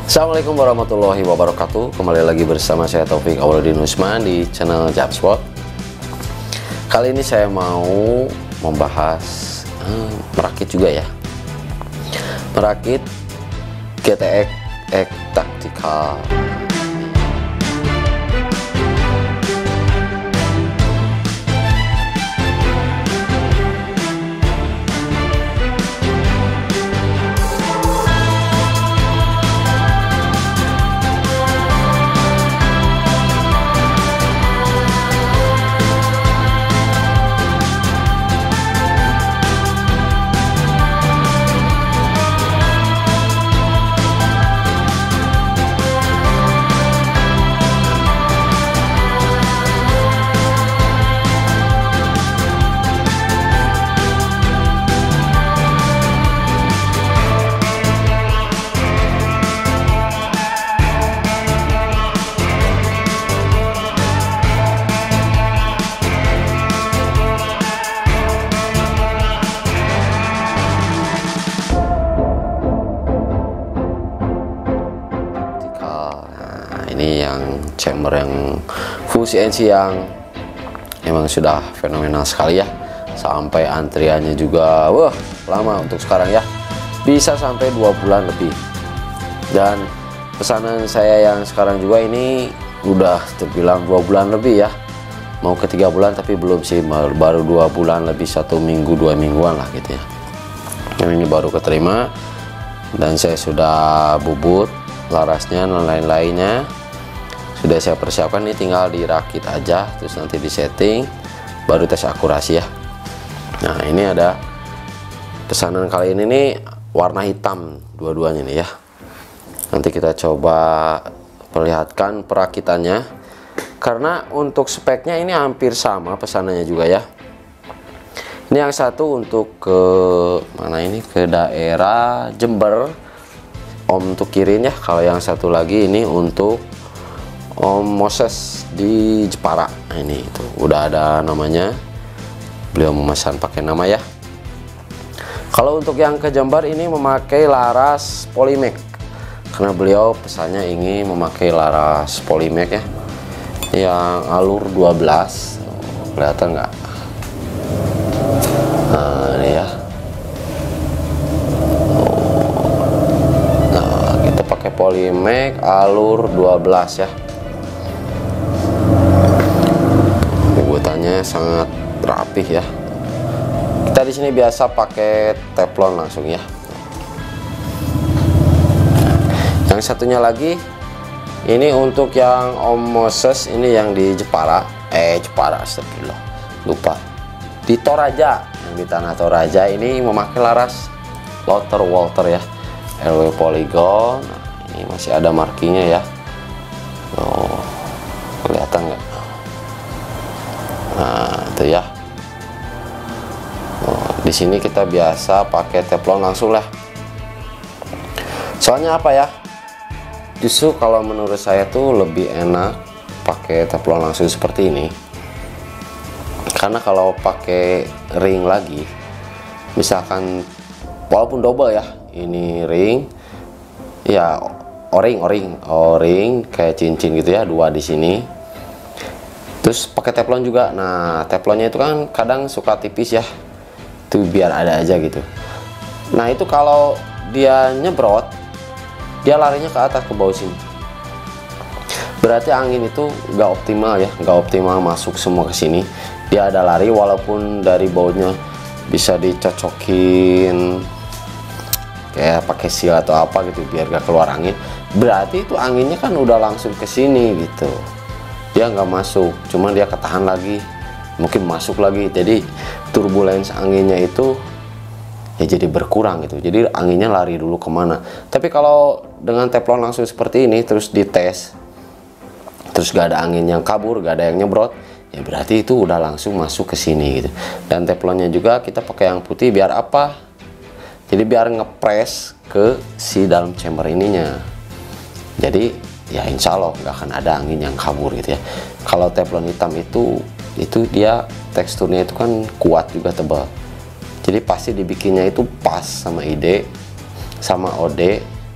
Assalamualaikum warahmatullahi wabarakatuh. Kembali lagi bersama saya Taufik Awaludin Usman di channel Japspot. Kali ini saya mau membahas merakit juga ya. Merakit GTX X Tactical. Ini yang chamber yang full CNC yang emang sudah fenomenal sekali ya, sampai antriannya juga wah lama untuk sekarang ya, bisa sampai 2 bulan lebih. Dan pesanan saya yang sekarang juga ini udah terbilang 2 bulan lebih ya, mau ke 3 bulan tapi belum sih, baru 2 bulan lebih, 1 minggu 2 mingguan lah gitu ya. Yang ini baru keterima dan saya sudah bubut larasnya dan lain-lainnya sudah saya persiapkan. Ini tinggal dirakit aja, terus nanti disetting baru tes akurasi ya. Nah ini ada pesanan kali ini nih warna hitam dua-duanya nih ya. Nanti kita coba perlihatkan perakitannya, karena untuk speknya ini hampir sama pesanannya juga ya. Ini yang satu untuk ke mana, ini ke daerah Jember Om untuk kirim ya. Kalau yang satu lagi ini untuk Om Moses di Jepara. Nah, ini itu udah ada namanya, beliau memesan pakai nama ya. Kalau untuk yang ke Jember ini memakai laras Polymac, karena beliau pesannya ingin memakai laras Polymac ya, yang alur 12. Kelihatan nggak? Nah ini ya. Nah kita pakai Polymac alur 12 ya. Buatannya sangat rapih ya. Kita di sini biasa pakai teflon langsung ya. Yang satunya lagi ini untuk yang Om Moses, ini yang di Jepara, astagfirullah, lupa, di Toraja, yang di tanah Toraja ini memakai laras Lotter Walter ya, LW Polygon. Nah, ini masih ada markingnya ya. Oh, kelihatan nggak? Nah itu ya. Oh, di sini kita biasa pakai teflon langsung lah. Soalnya apa ya? Justru kalau menurut saya tuh lebih enak pakai teflon langsung seperti ini. Karena kalau pakai ring lagi, misalkan walaupun double ya, ini ring, ya o-ring kayak cincin gitu ya, 2 di sini. Terus pakai teflon juga. Nah teflonnya itu kan kadang suka tipis ya, itu biar ada aja gitu. Nah itu kalau dia nyebrot, dia larinya ke atas, ke bawah sini, berarti angin itu nggak optimal ya, nggak optimal masuk semua ke sini. Dia ada lari, walaupun dari baunya bisa dicocokin kayak pakai seal atau apa gitu biar gak keluar angin, berarti itu anginnya kan udah langsung ke sini gitu. Dia nggak masuk, cuman dia ketahan lagi, mungkin masuk lagi, jadi turbulence anginnya itu ya jadi berkurang gitu, jadi anginnya lari dulu kemana. Tapi kalau dengan teflon langsung seperti ini terus dites, terus gak ada angin yang kabur, gak ada yang nyebrot, ya berarti itu udah langsung masuk ke sini gitu. Dan teflonnya juga kita pakai yang putih biar apa? Jadi biar ngepres ke si dalam chamber ininya, jadi ya insya Allah nggak akan ada angin yang kabur gitu ya. Kalau teflon hitam itu dia teksturnya itu kan kuat juga, tebal, jadi pasti dibikinnya itu pas sama ID sama OD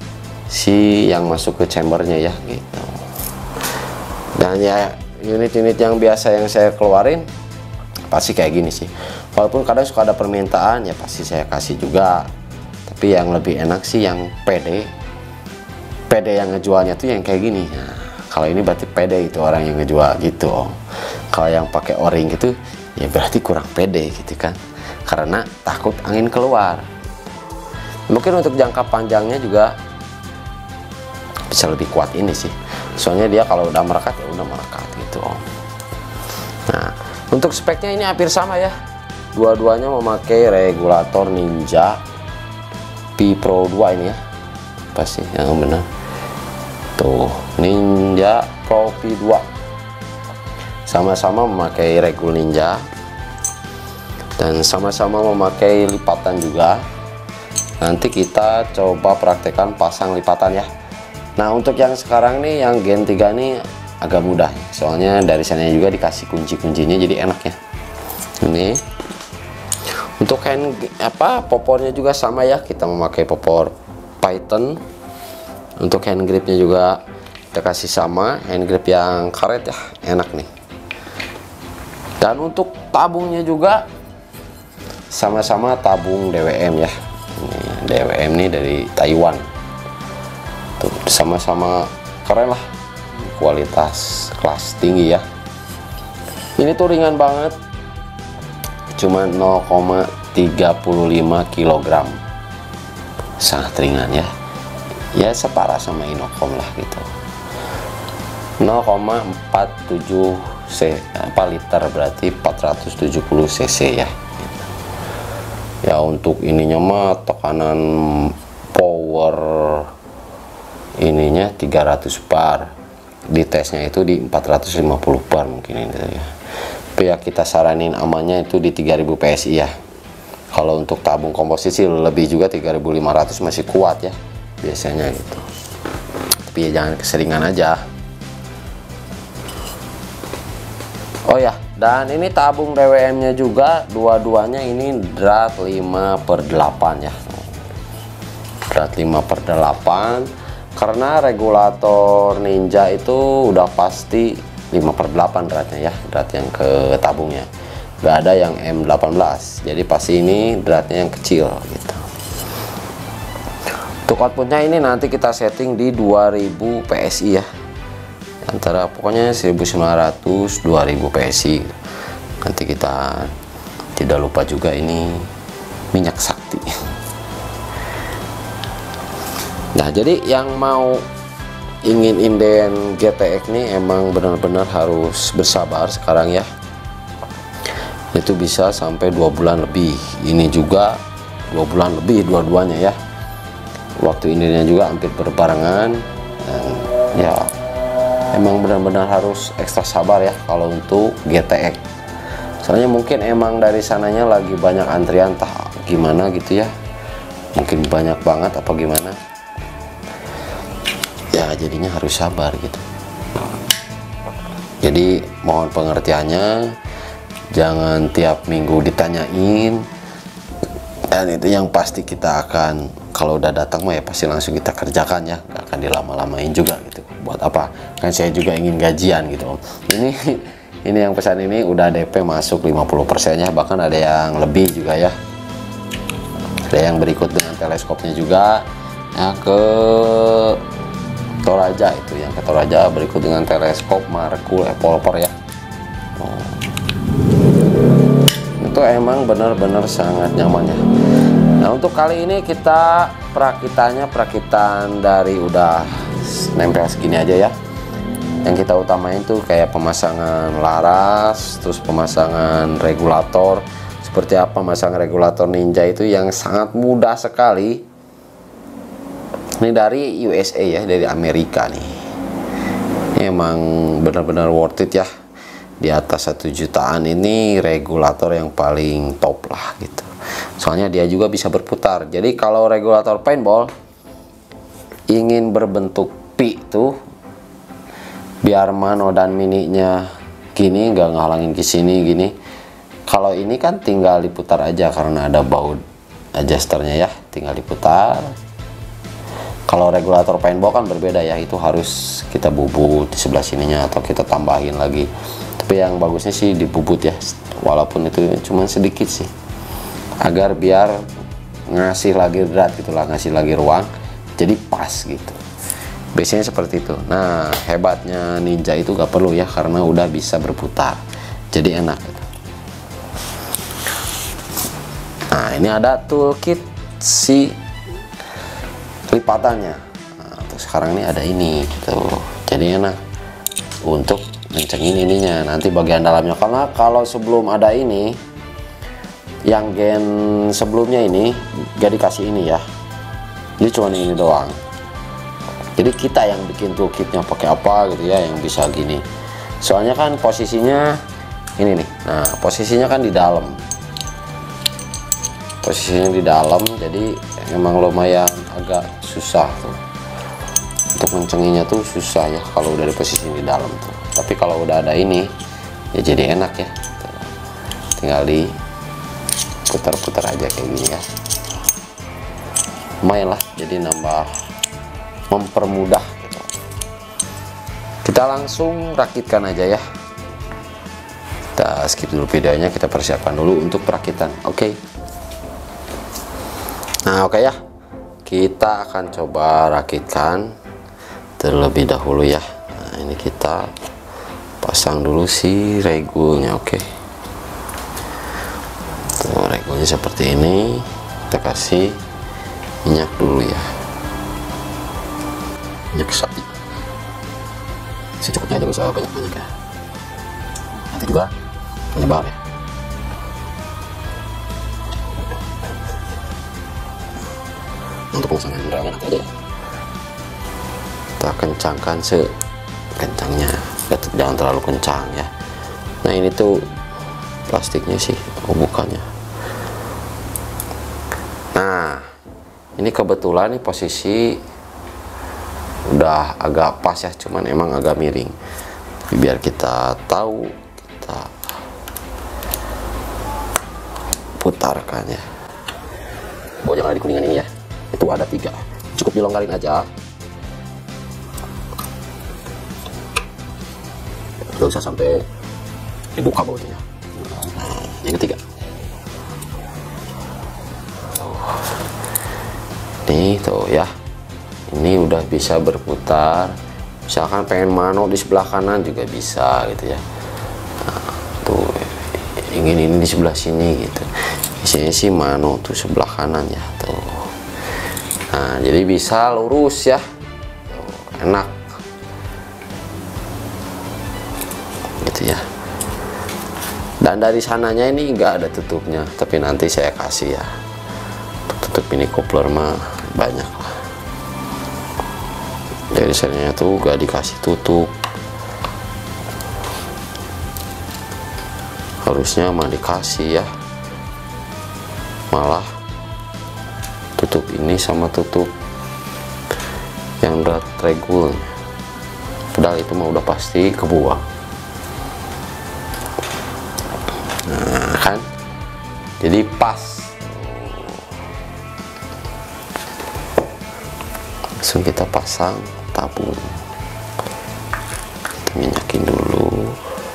si yang masuk ke chambernya ya gitu. Dan ya unit-unit yang biasa yang saya keluarin pasti kayak gini sih, walaupun kadang suka ada permintaan ya pasti saya kasih juga, tapi yang lebih enak sih yang PD yang ngejualnya tuh yang kayak gini. Nah, kalau ini berarti PD itu orang yang ngejual gitu Om. Kalau yang pakai o-ring gitu ya berarti kurang PD gitu kan, karena takut angin keluar. Mungkin untuk jangka panjangnya juga bisa lebih kuat ini sih, soalnya dia kalau udah merekat ya udah merekat gitu Om. Nah, untuk speknya ini hampir sama ya, dua-duanya memakai regulator Ninja P Pro 2 ini ya, pasti yang benar tuh, Ninja Pro P2, sama-sama memakai regul Ninja dan sama-sama memakai lipatan juga. Nanti kita coba praktekkan pasang lipatan ya. Nah, untuk yang sekarang nih yang Gen 3 nih agak mudah, soalnya dari sana juga dikasih kunci-kuncinya jadi enak ya. Ini untuk popornya juga sama ya, kita memakai popor Python. Untuk hand gripnya juga kita kasih sama, hand grip yang karet ya, enak nih. Dan untuk tabungnya juga sama-sama tabung DWM ya. Ini DWM nih dari Taiwan. Tuh, sama-sama keren lah, kualitas kelas tinggi ya. Ini tuh ringan banget, cuma 0,35 kg, sangat ringan ya, ya setara sama Inokom lah gitu. 0,47 liter berarti 470 cc ya. Ya untuk ininya mah tekanan power ininya 300 bar, di tesnya itu di 450 bar mungkin ini ya. Tapi ya kita saranin amannya itu di 3000 PSI ya. Kalau untuk tabung komposisi lebih juga 3500 masih kuat ya biasanya gitu. Tapi ya jangan keseringan aja. Oh ya, dan ini tabung DWM nya juga dua-duanya ini drat 5/8 ya. Drat 5/8. Karena regulator Ninja itu udah pasti 5/8 dratnya ya, drat yang ke tabungnya nggak ada yang M18, jadi pasti ini dratnya yang kecil gitu. Untuk outputnya ini nanti kita setting di 2000 PSI ya, antara pokoknya 1900 2000 PSI. Nanti kita tidak lupa juga ini minyak sakti. Nah, jadi yang mau ingin inden GTX nih emang benar-benar harus bersabar sekarang ya. Itu bisa sampai 2 bulan lebih. Ini juga 2 bulan lebih dua-duanya ya. Waktu indennya juga hampir berbarengan. Dan ya emang benar-benar harus ekstra sabar ya kalau untuk GTX. Soalnya mungkin emang dari sananya lagi banyak antrian, tak gimana gitu ya. Mungkin banyak banget apa gimana. Ya jadinya harus sabar gitu. Jadi mohon pengertiannya, jangan tiap minggu ditanyain, dan itu yang pasti kita akan, kalau udah datang mah ya pasti langsung kita kerjakan ya, nggak akan dilama-lamain juga gitu. Buat apa, kan saya juga ingin gajian gitu. Ini yang pesan ini udah DP masuk 50% ya, bahkan ada yang lebih juga ya. Ada yang berikut dengan teleskopnya juga ya, ke Toraja, itu yang ke Toraja berikut dengan teleskop Markul Evolver ya. Itu emang benar-benar sangat nyaman ya. Nah, untuk kali ini kita perakitan dari udah nempel segini aja ya. Yang kita utamain tuh kayak pemasangan laras, terus pemasangan regulator. Seperti apa masang regulator Ninja itu yang sangat mudah sekali. Ini dari USA ya, dari Amerika nih. Ini emang benar-benar worth it ya. Di atas 1 jutaan ini regulator yang paling top lah gitu. Soalnya dia juga bisa berputar. Jadi kalau regulator paintball ingin berbentuk P tuh, biar mano dan mininya gini, nggak ngalangin ke sini gini. Kalau ini kan tinggal diputar aja karena ada baut adjusternya ya, tinggal diputar. Kalau regulator paintball kan berbeda ya, itu harus kita bubut di sebelah sininya atau kita tambahin lagi. Tapi yang bagusnya sih dibubut ya, walaupun itu cuma sedikit sih, agar biar ngasih lagi drat gitulah, ngasih lagi ruang jadi pas gitu. Biasanya seperti itu. Nah, hebatnya Ninja itu gak perlu ya, karena udah bisa berputar, jadi enak gitu. Nah, ini ada toolkit si lipatannya. Nah, terus sekarang ini ada ini gitu, jadi enak untuk kencengin ininya nanti bagian dalamnya. Karena kalau sebelum ada ini, yang gen sebelumnya ini gak dikasih ini ya, ini cuma ini doang. Jadi kita yang bikin toolkitnya pakai apa gitu ya, yang bisa gini. Soalnya kan posisinya ini nih, nah posisinya kan di dalam, posisinya di dalam, jadi emang lumayan agak susah tuh untuk mencenginya, tuh susah ya kalau udah di posisi di dalam tuh. Tapi kalau udah ada ini ya jadi enak ya, tinggal di putar-putar aja kayak gini ya, lumayan lah, jadi nambah, mempermudah gitu. Kita langsung rakitkan aja ya. Kita skip dulu videonya, kita persiapkan dulu untuk perakitan. Oke. Nah, oke ya, kita akan coba rakitkan terlebih dahulu ya. Nah, ini kita pasang dulu si regulnya. Oke, tuh regulnya seperti ini. Kita kasih minyak dulu ya, minyak sapi secukupnya aja, usah banyak-banyak ya, nanti juga menyebar ya. Untuk pemasangan relnya nanti aja ya, kita kencangkan sekencangnya, jangan terlalu kencang ya. Nah, ini tuh plastiknya sih, oh bukannya. Nah, ini kebetulan nih posisi udah agak pas ya, cuman emang agak miring. Biar kita tahu, kita putarkan ya. Oh, jangan di kuningan ini ya, itu ada 3, cukup dilonggarin aja, gak usah sampai dibuka bautnya. Nah, yang ketiga nih tuh ya, ini udah bisa berputar. Misalkan pengen mano di sebelah kanan juga bisa gitu ya. Nah, tuh ingin ini di sebelah sini gitu, biasanya sih mano tuh sebelah kanan ya tuh. Nah, jadi bisa lurus ya tuh, enak gitu ya. Dan dari sananya ini enggak ada tutupnya, tapi nanti saya kasih ya tutup. Ini coupler mah banyak lah, dari sananya tuh gak dikasih tutup, harusnya mah dikasih ya, malah tutup ini sama tutup yang drat regul, padahal itu mah udah pasti kebuang. Nah kan, jadi pas. Langsung kita pasang tabung, kita minyakin dulu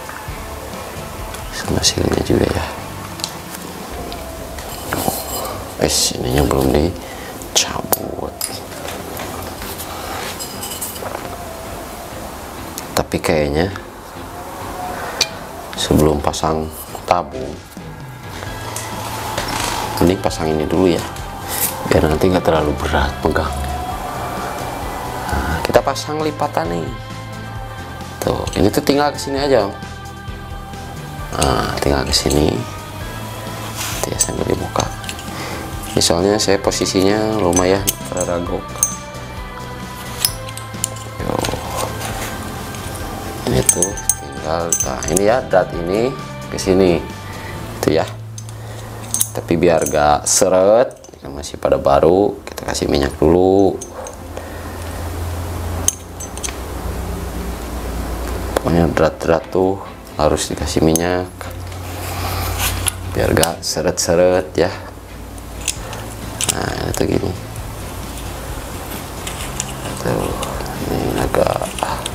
sama silnya juga ya. Ininya belum dicabut, tapi kayaknya sebelum pasang tabung mending pasang ini dulu ya, biar nanti nggak terlalu berat pegang. Kita pasang lipatan nih tuh, ini tuh tinggal kesini aja. Nah, tinggal kesini ya, sambil dibuka. Misalnya saya posisinya lumayan teragok. Ini tuh tinggal, nah ini ya drat ini ke sini itu ya. Tapi biar gak seret, kan masih pada baru, kita kasih minyak dulu. Pokoknya drat-drat tuh harus dikasih minyak biar gak seret-seret ya. Nah itu gini, Tuh, ini agak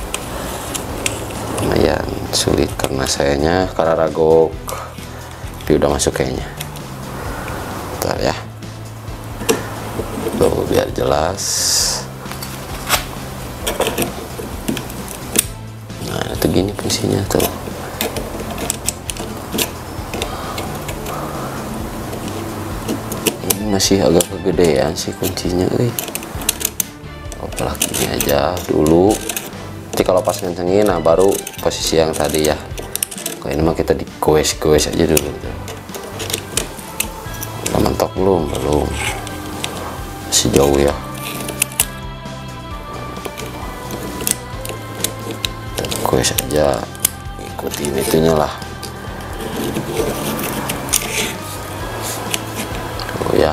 lumayan sulit karena sayanya karena ragok, tapi udah masuk kayaknya. Bentar ya, tuh biar jelas. Nah itu gini fungsinya tuh. Ini masih agak kegedean sih kuncinya, olah gini aja dulu. Nanti kalau pas ngencengin, nah baru posisi yang tadi ya. Kalau ini mah kita digoes-goes aja dulu. Udah mentok belum? Belum. Masih jauh ya. Goes aja, ikutin itunya lah. Oh ya.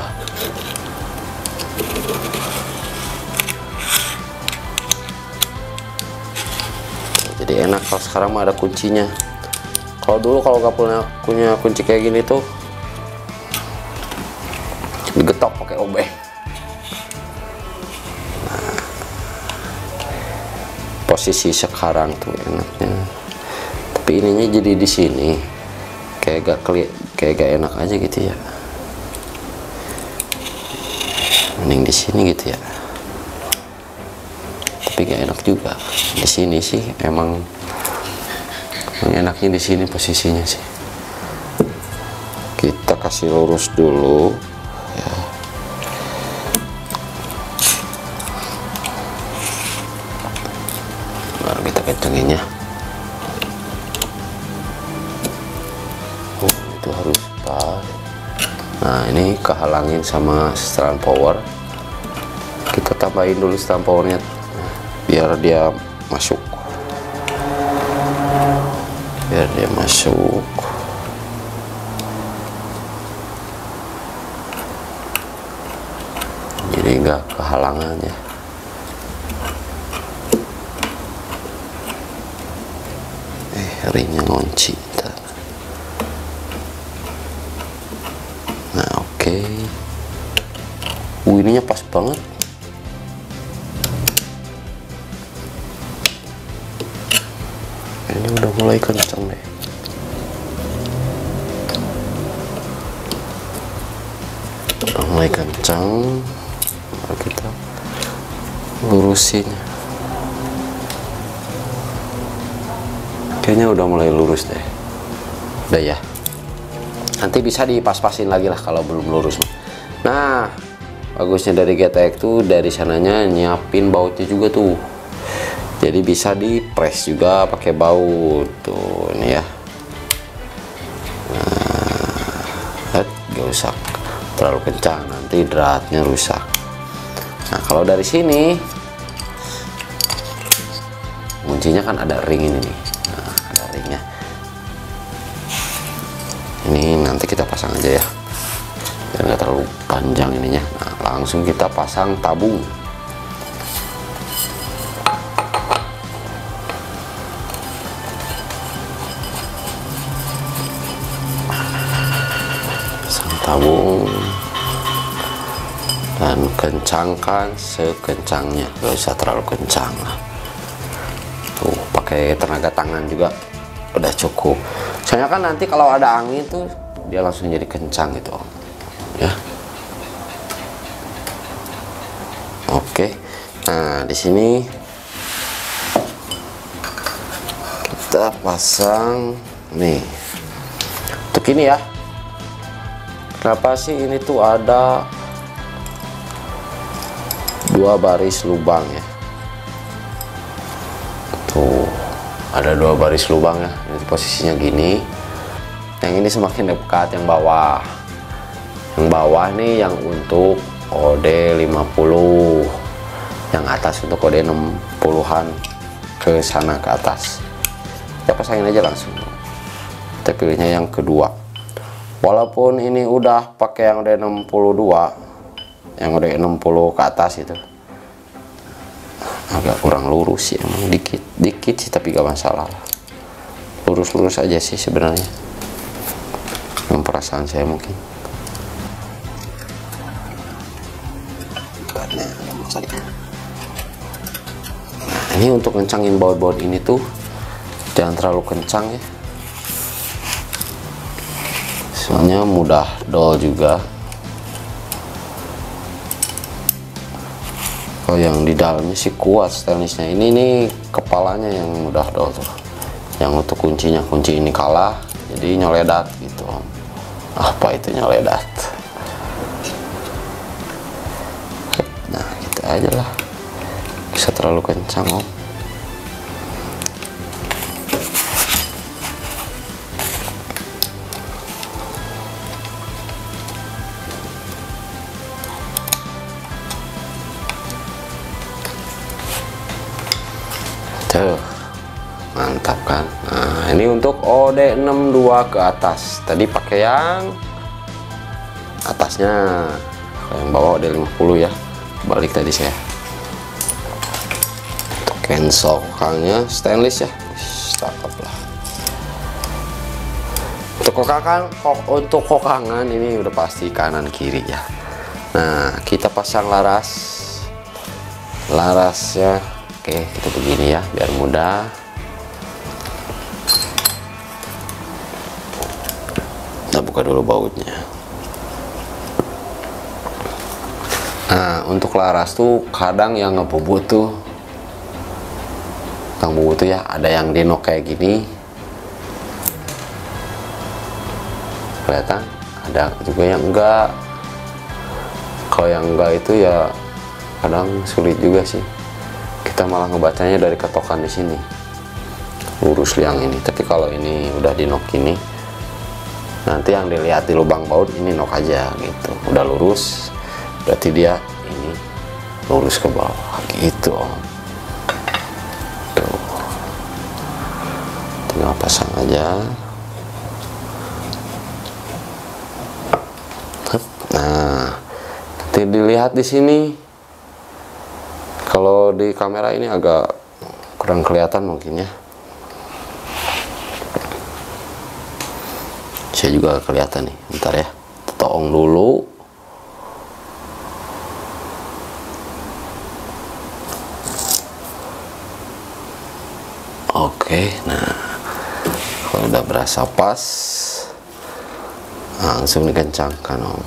Jadi enak kalau sekarang mah ada kuncinya. Kalau dulu kalau nggak punya kunci kayak gini tuh digetok pakai obeng. Nah, posisi sekarang tuh enaknya, tapi ininya jadi di sini kayak gak enak aja gitu ya. Mending di sini gitu ya. Tapi gak enak juga di sini sih, emang enaknya di sini posisinya sih. Kita kasih lurus dulu ya. Baru kita kencenginnya. Itu harus pas. Nah ini kehalangin sama setelan power. Kita tambahin dulu setelan powernya biar dia masuk, jadi nggak kehalangan ya. Ringnya ngunci. Nah oke. Ininya pas banget. Ini udah mulai kencang deh. Udah mulai kencang. Mari kita lurusin. Kayaknya udah mulai lurus deh. Udah ya. Nanti bisa dipas-pasin lagi lah kalau belum lurus. Nah, bagusnya dari GTX tuh dari sananya nyiapin bautnya juga tuh. Jadi bisa di press juga pakai baut tuh ini ya. Nah, gak usah terlalu kencang, nanti dratnya rusak. Nah kalau dari sini kuncinya kan ada ring ini nih. Nah, ada ringnya. Ini nanti kita pasang aja ya, biar nggak terlalu panjang ininya. Nah, langsung kita pasang tabung. Tabung dan kencangkan sekencangnya, gak usah terlalu kencang lah. Tuh pakai tenaga tangan juga udah cukup. Soalnya kan nanti kalau ada angin tuh dia langsung jadi kencang gitu ya. Oke. Nah di sini kita pasang nih untuk ini ya. Kenapa sih ini tuh ada 2 baris lubang ya? Tuh ada 2 baris lubang ya. Ini posisinya gini. Yang ini semakin dekat yang bawah. Yang bawah nih yang untuk kode 50. Yang atas untuk kode 60-an ke sana ke atas. Kita pasangin aja langsung. Kita pilihnya yang kedua. Walaupun ini udah pakai yang udah 62, yang udah 60 ke atas itu agak kurang lurus sih, emang dikit sih, tapi gak masalah, lurus-lurus aja sih sebenarnya. Yang perasaan saya mungkin. Ini untuk kencangin baut-baut ini tuh jangan terlalu kencang ya, soalnya mudah dol juga. Kalau yang di dalamnya sih kuat stainlessnya, ini nih kepalanya yang mudah dol tuh. Yang untuk kuncinya, kunci ini kalah jadi nyoledat gitu Om. Apa itu nyoledat? Nah gitu aja lah, bisa terlalu kencang Om. Tuh, mantap kan. Nah ini untuk OD62 ke atas, tadi pakai yang atasnya, yang bawah OD50 ya, balik tadi saya. Untuk cancel kokangnya stainless ya, cakep lah. Untuk kokangan ini udah pasti kanan kiri ya. Nah kita pasang larasnya. Oke, kita begini ya, biar mudah. Kita buka dulu bautnya. Nah, untuk laras tuh kadang yang ngebubut tuh, ya, ada yang denok kayak gini. Kelihatan? Ada juga yang enggak. Kalau yang enggak itu ya kadang sulit juga sih. Kita malah ngebacanya dari ketokan di sini, lurus liang ini. Tapi kalau ini udah dinok ini, nanti yang dilihat di lubang baut ini nok aja gitu. Udah lurus, berarti dia ini lurus ke bawah gitu Om. Tuh, tinggal pasang aja. Nah, nanti dilihat di sini. Kalau di kamera ini agak kurang kelihatan mungkin ya. Saya juga kelihatan nih, bentar ya. Tolong dulu. Oke, nah kalau udah berasa pas, langsung dikencangkan Om.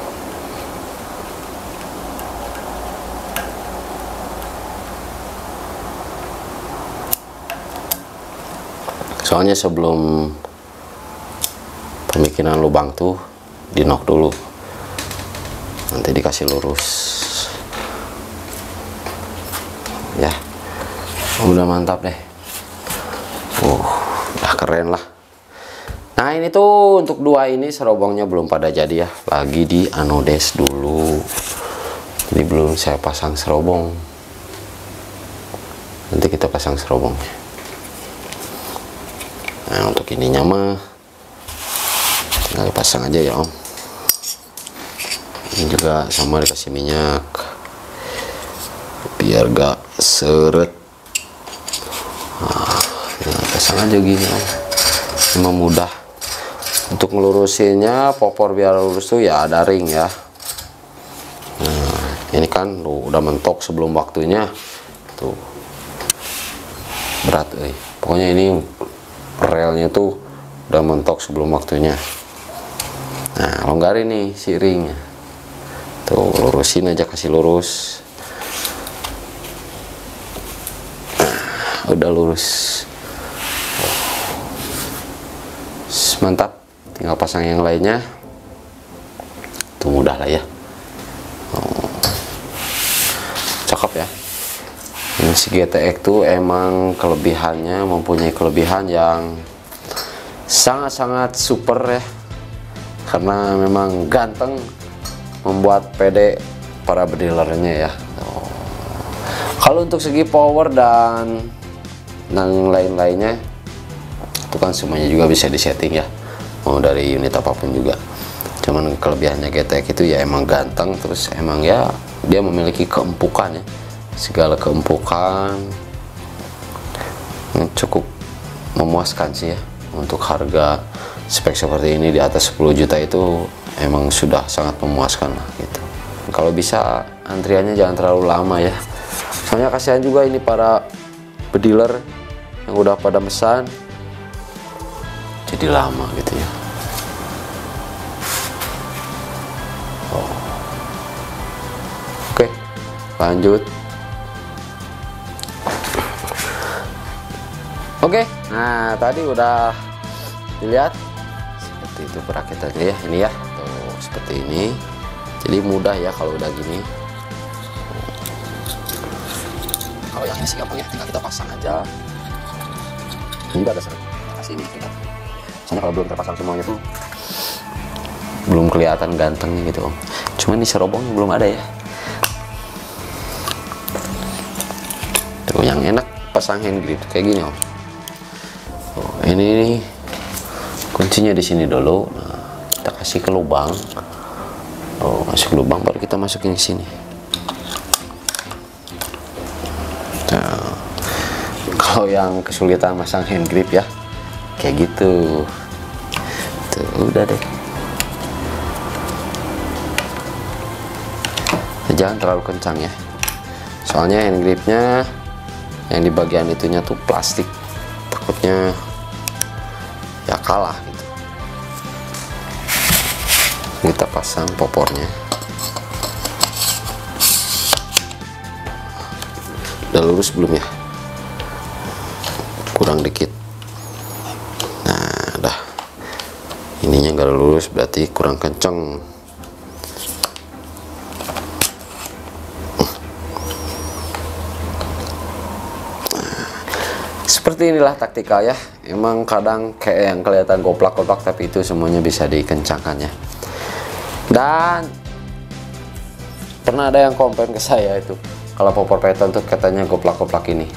Soalnya sebelum pembikinan lubang tuh dinok dulu, nanti dikasih lurus ya. Udah mantap deh, udah keren lah. Nah ini tuh untuk dua ini serobongnya belum pada jadi ya, lagi di anodes dulu, jadi belum saya pasang serobong. Nanti kita pasang serobongnya. Nah untuk ininya mah tinggal dipasang aja ya Om. Ini juga sama dikasih minyak biar gak seret. Nah tinggal pasang aja gini Om, memang mudah. Untuk ngelurusinnya popor biar lurus tuh ya ada ring ya. Nah ini kan udah mentok sebelum waktunya tuh, berat pokoknya ini relnya tuh udah mentok sebelum waktunya. Nah longgarin nih si ringnya tuh, lurusin aja, kasih lurus. Nah udah lurus, mantap. Tinggal pasang yang lainnya tuh, mudah lah ya. Cakep ya. Ini si GTX tuh emang kelebihannya, mempunyai kelebihan yang sangat-sangat super ya, karena memang ganteng, membuat pede para bedilernya ya. Kalau untuk segi power dan yang lain-lainnya itu kan semuanya juga bisa disetting ya, mau dari unit apapun juga. Cuman kelebihannya GTX itu ya emang ganteng, terus emang ya dia memiliki keempukan ya, segala keempukan cukup memuaskan sih ya. Untuk harga spek seperti ini di atas 10 juta itu emang sudah sangat memuaskan lah gitu. Kalau bisa antriannya jangan terlalu lama ya, soalnya kasihan juga ini para pediler yang udah pada mesan jadi lama gitu ya. Oke, lanjut. Oke, nah tadi udah dilihat seperti itu perakitannya ya, ini ya, tuh seperti ini. Jadi mudah ya kalau udah gini. Kalau yang ini sih gampang ya, tinggal kita pasang aja. Ini juga ada kasih ini kita. Soalnya kalau belum terpasang semuanya tuh belum kelihatan gantengnya gitu Om. Cuman di serobongnya belum ada ya. Tuh yang enak pasang hand grip kayak gini Om. Tuh, ini kuncinya di sini dulu. Nah, kita kasih ke lubang. Oh, masuk lubang baru kita masukin ke sini. Nah, kalau yang kesulitan masang hand grip ya kayak gitu. Tuh, udah deh. Jangan terlalu kencang ya. Soalnya hand gripnya yang di bagian itunya tuh plastik. Takutnya ya kalah gitu. Kita pasang popornya. Udah lurus belum ya? Kurang dikit. Nah, dah. Ininya nggak lurus berarti kurang kenceng. Seperti inilah taktikal ya. Emang kadang kayak yang kelihatan goplak-goplak tapi itu semuanya bisa dikencangkan ya. Dan pernah ada yang komplain ke saya itu kalau popor Python tuh katanya goplak-goplak ini.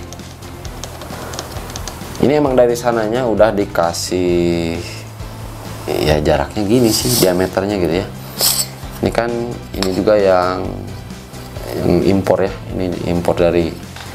Ini emang dari sananya udah dikasih ya jaraknya gini sih, diameternya gitu ya. Ini kan ini juga yang impor ya. Ini impor dari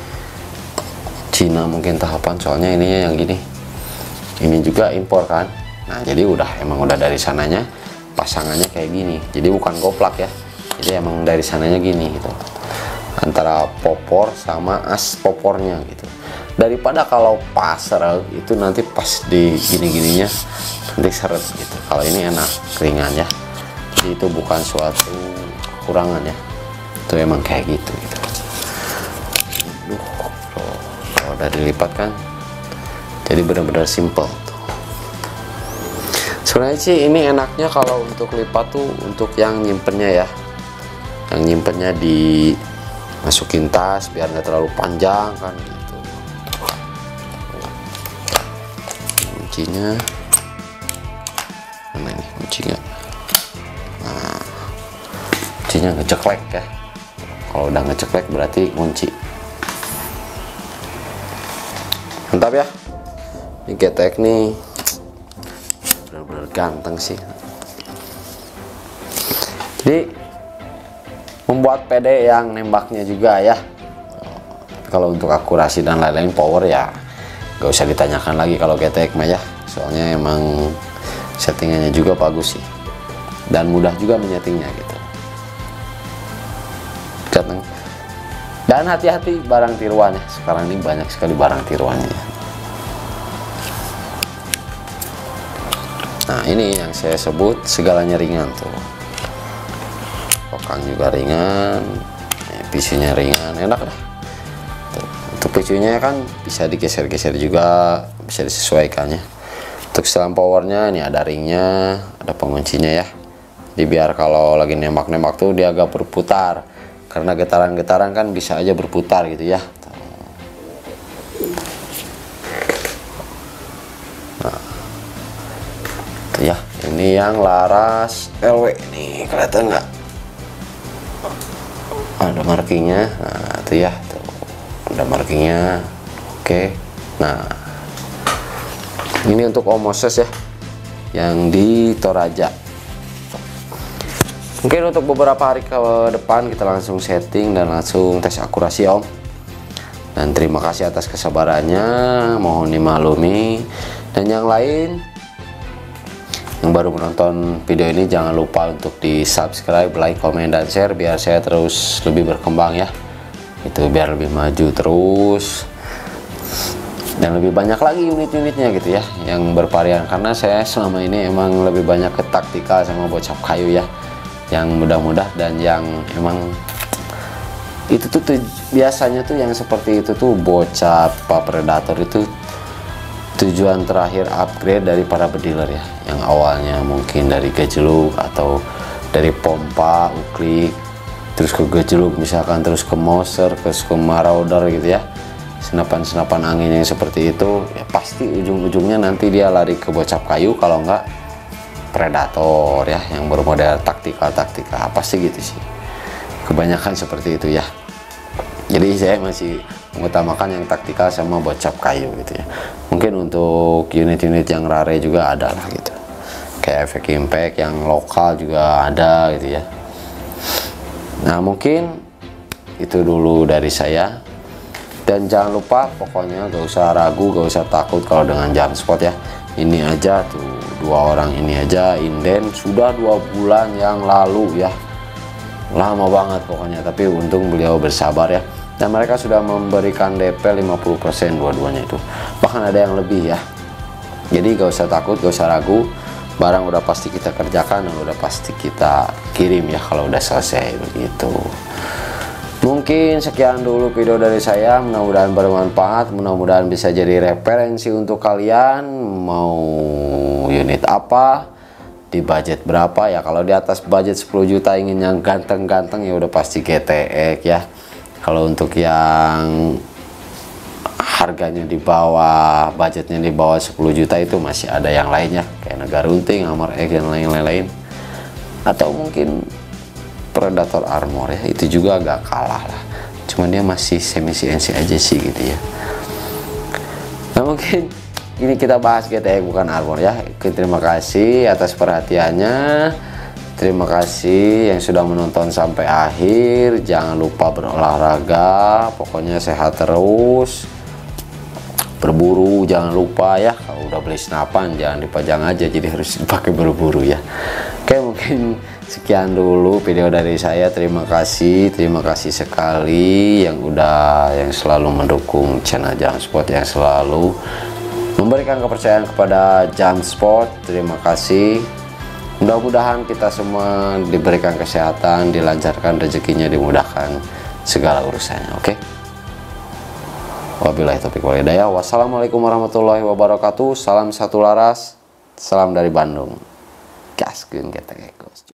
Cina mungkin tahapan, soalnya ininya yang gini. Ini juga impor kan. Nah, jadi emang udah dari sananya pasangannya kayak gini. Jadi bukan goplak ya. Jadi emang dari sananya gini gitu. Antara popor sama as popornya gitu. Daripada kalau pasar itu nanti pas di gini-gininya nanti seret gitu. Kalau ini enak ringan ya. Jadi itu bukan suatu kekurangan ya. Itu emang kayak gitu gitu. Kalau udah dilipat kan jadi benar-benar simple. Sebenarnya sih ini enaknya kalau untuk lipat tuh untuk yang nyimpennya ya, yang nyimpennya dimasukin tas biar nggak terlalu panjang kan gitu. Kuncinya mana ini kuncinya? Nah, kuncinya ngeceklek ya. Kalau udah ngeceklek berarti kunci. Mantap ya. Ini ketek nih benar-benar ganteng sih. Jadi membuat PD yang nembaknya juga ya. Kalau untuk akurasi dan lain-lain power ya gak usah ditanyakan lagi kalau ketek mah ya. Soalnya emang settingannya juga bagus sih. Dan mudah juga menyetingnya gitu. Ganteng. Dan hati-hati barang tiruannya. Sekarang ini banyak sekali barang tiruannya. Nah, ini yang saya sebut segalanya ringan tuh. Kokang juga ringan, pisunya ringan, enak dah. Tuh, untuk pisunya kan bisa digeser-geser juga, bisa disesuaikannya. Untuk setelan powernya ini ada ringnya, ada penguncinya ya. Jadi biar kalau lagi nembak-nembak tuh dia agak berputar. Karena getaran-getaran kan bisa aja berputar gitu ya. Nah, itu ya, ini yang laras LW ini kelihatan nggak? Ada markingnya. Nah, itu ya, tuh. Ada markingnya. Oke. Nah, ini untuk Omoses ya, yang di Toraja. Mungkin untuk beberapa hari ke depan kita langsung setting dan langsung tes akurasi Om. Dan terima kasih atas kesabarannya, mohon dimaklumi. Dan yang lain yang baru menonton video ini jangan lupa untuk di subscribe, like, komen, dan share biar saya terus lebih berkembang ya. Itu biar lebih maju terus. dan lebih banyak lagi unit-unitnya gitu ya yang bervarian, karena saya selama ini emang lebih banyak ke taktikal sama bocap kayu ya, yang mudah-mudah dan yang emang itu tuh biasanya tuh yang seperti itu tuh bocap predator itu tujuan terakhir upgrade dari para bediler ya, yang awalnya mungkin dari gejluk atau dari pompa uklik terus ke gejluk misalkan, terus ke Mauser, ke marauder gitu ya, senapan-senapan angin yang seperti itu ya, pasti ujung-ujungnya nanti dia lari ke bocap kayu, kalau enggak predator ya yang bermodel taktikal pasti gitu sih, kebanyakan seperti itu ya. Jadi saya masih mengutamakan yang taktikal sama bocap kayu gitu ya. Mungkin untuk unit-unit yang rare juga ada lah gitu, kayak efek impact yang lokal juga ada gitu ya. Nah mungkin itu dulu dari saya. Dan jangan lupa pokoknya gak usah ragu, gak usah takut kalau dengan Jamspot ya. Ini aja tuh, 2 orang ini aja inden sudah 2 bulan yang lalu ya. Lama banget pokoknya, tapi untung beliau bersabar ya. Dan mereka sudah memberikan DP 50% dua-duanya itu. Bahkan ada yang lebih ya. Jadi gak usah takut, gak usah ragu. Barang udah pasti kita kerjakan dan udah pasti kita kirim ya kalau udah selesai begitu. Mungkin sekian dulu video dari saya, mudah-mudahan bermanfaat, mudah-mudahan bisa jadi referensi untuk kalian mau unit apa, di budget berapa ya. Kalau di atas budget 10 juta ingin yang ganteng-ganteng ya udah pasti GTX ya. Kalau untuk yang harganya di bawah, budgetnya di bawah 10 juta itu masih ada yang lainnya kayak Nagarunting, Hammer X dan lain-lain, atau mungkin Predator Armor ya, itu juga agak kalah lah, cuman dia masih semi CNC aja sih gitu ya. Nah mungkin ini kita bahas GTX bukan Armor ya. Oke, terima kasih atas perhatiannya, terima kasih yang sudah menonton sampai akhir. Jangan lupa berolahraga, pokoknya sehat terus, berburu jangan lupa ya. Kalau udah beli senapan jangan dipajang aja, jadi harus dipakai berburu ya. Oke, mungkin sekian dulu video dari saya. Terima kasih sekali yang selalu mendukung channel Jamspot, yang selalu memberikan kepercayaan kepada Jamspot. Terima kasih. Mudah-mudahan kita semua diberikan kesehatan, dilancarkan rezekinya, dimudahkan segala urusannya. Oke. Wabillahi taufiq wal hidayah. Wassalamualaikum warahmatullahi wabarakatuh. Salam satu laras. Salam dari Bandung. Gaskeun GTX.